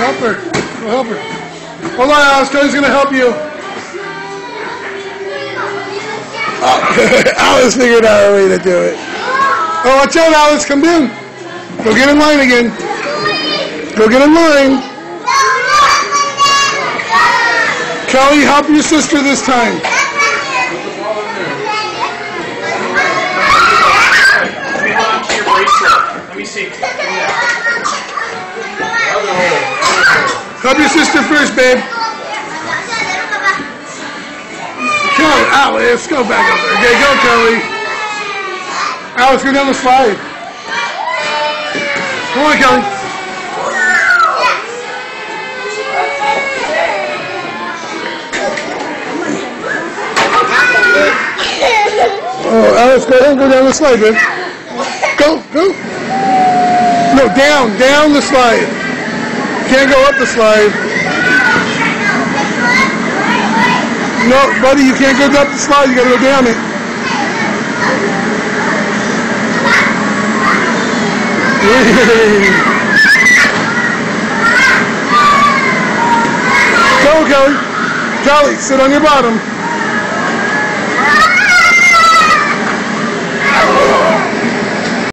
help her. Go help her. Hold on, Alice. Cody's going to help you. Oh, Alice figured out a way to do it. Oh, watch out, Alice. Come in. Go get in line again. Go get in line. Kelly, help your sister this time. Let me see. Help your sister first, babe. Kelly, Alice, go back up there. Okay, go, Kelly. Alice, go down the slide. Come on, Kelly. Oh, Alice, go ahead and go down the slide, babe. Go, go. No, down the slide. Can't go up the slide. No, buddy, you can't go up the slide. You gotta go down it. Go, Kelly. Kelly, sit on your bottom.